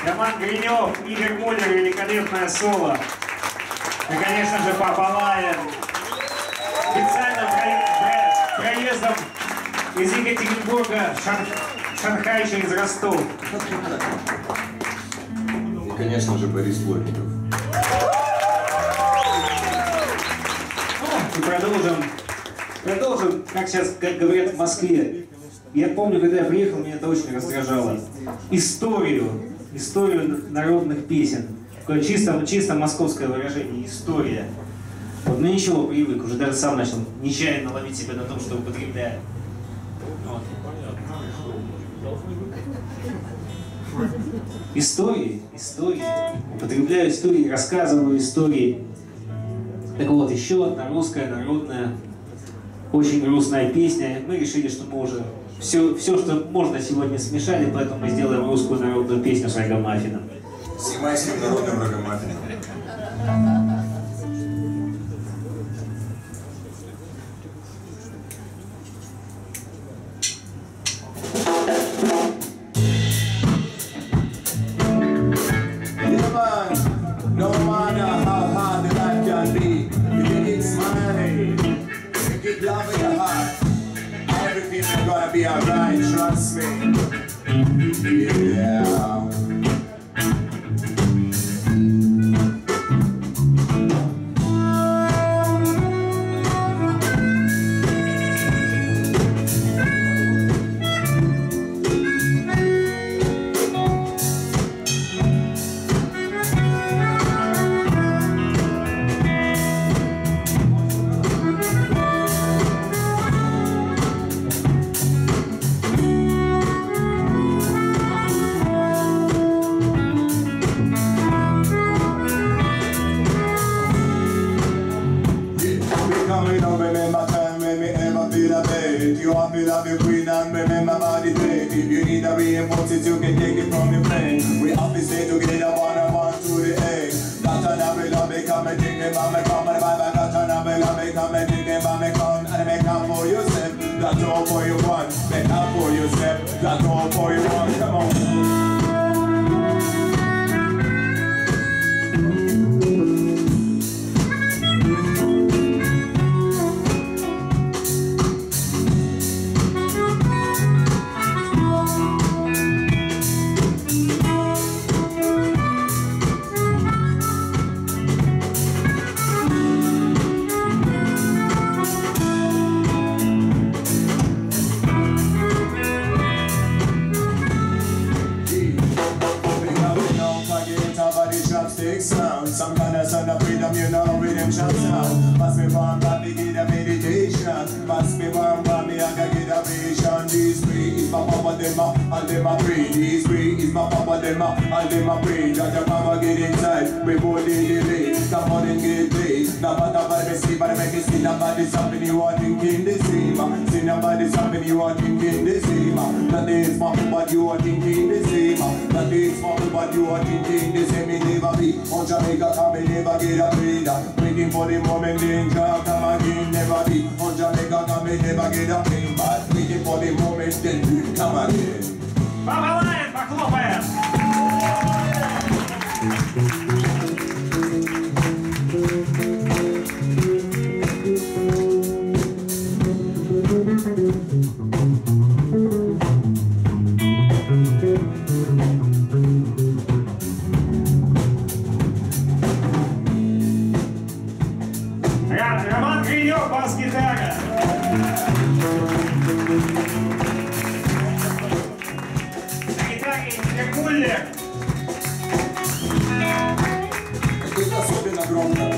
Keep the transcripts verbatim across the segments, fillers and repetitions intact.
Роман Гринев, Игорь Муллер, великолепное соло. И, конечно же, Папа Лайон. Специально про... Про... проездом из Екатеринбурга в Шан... Шанхай через Ростов. И, конечно же, Борис Плотников. И продолжим, продолжим, как сейчас, как говорят в Москве. Я помню, когда я приехал, меня это очень раздражало. Историю, историю народных песен. Такое чисто, чисто московское выражение, история. Вот, ну ничего, привык, уже даже сам начал нечаянно ловить себя на том, что употребляю. Вот. Истории, истории. Употребляю истории, рассказываю истории. Так вот, еще одна русская народная, очень грустная песня. Мы решили, что мы уже все, все, что можно, сегодня смешали, поэтому мы сделаем русскую народную песню с Рагамаффином. С ямайским народным Рагамаффином. No matter how hard the life can be, if you keep smiling, if you keep loving your heart, everything is gonna be alright, trust me. Yeah. You have to love your queen and remember about the date. If you need a reinforcement, you can take it from your plane. We have to stay together, one and one to the eight. Got another love, become a thing, about me come and vibe. I got another love, become a thing, about me come and make up for yourself. That's all for you want, make up for yourself. That's all for you want, come on. Sound. Some kind of sound of freedom, you know, redemption sound. Must be one for me, get a meditation. Must be one for me, I can get a vision. These three is my papa, them up, and them a breed. These three is my papa, them up, and them a breed. Judge your mama get inside, we both did delay. Come on and get paid. No matter what they see, but I make it see nobody's something you are thinking the same. See nobody's something you are thinking the same. That is for what you are thinking the same. That is for what you are thinking the same. It never be. On Jamaica come and never get a breeder. Waiting for the moment danger come again, never be. On Jamaica come and never get a pain. But waiting for the moment then come again. Папа Лайон, похлопаем! Роман Гринев, бас-гитара. На гитаре Игорь Муллер. Это особенно громко.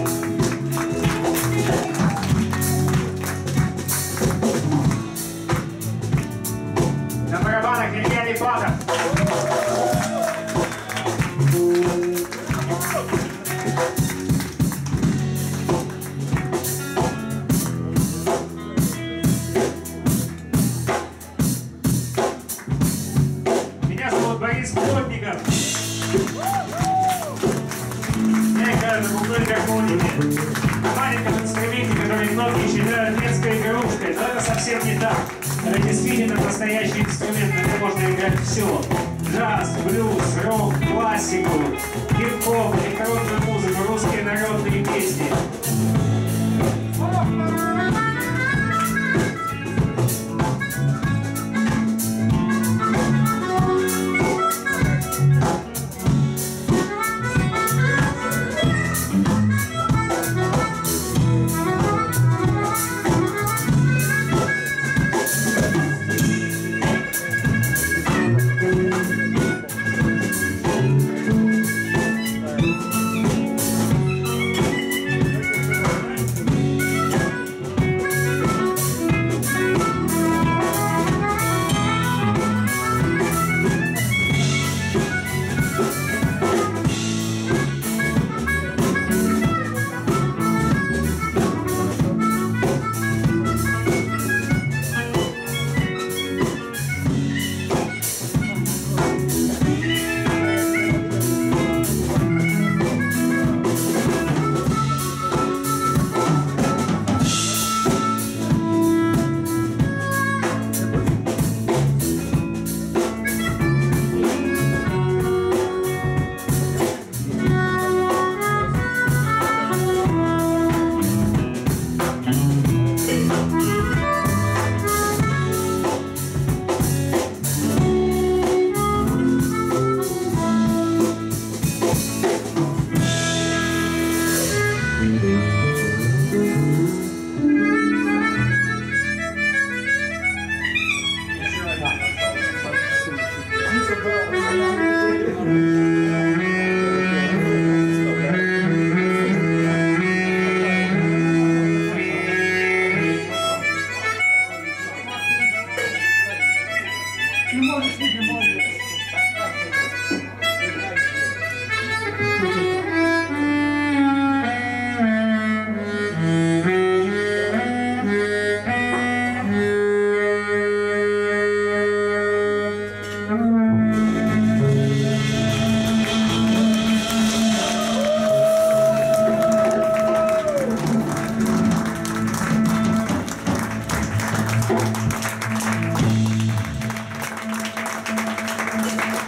На барабанах Илья Липатов. Борис Плотников. Я играю на бубновой гармонии. На маленьком инструменте, который многие считают детской игрушкой, но это совсем не так. Это действительно настоящий инструмент, на нем можно играть все. Джаз, блюз, рок, классика. музыку, хип-хоп, электронную музыку, русские народные песни.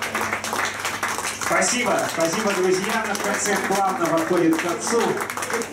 Спасибо, спасибо, друзья. Наш концерт плавно подходит к концу.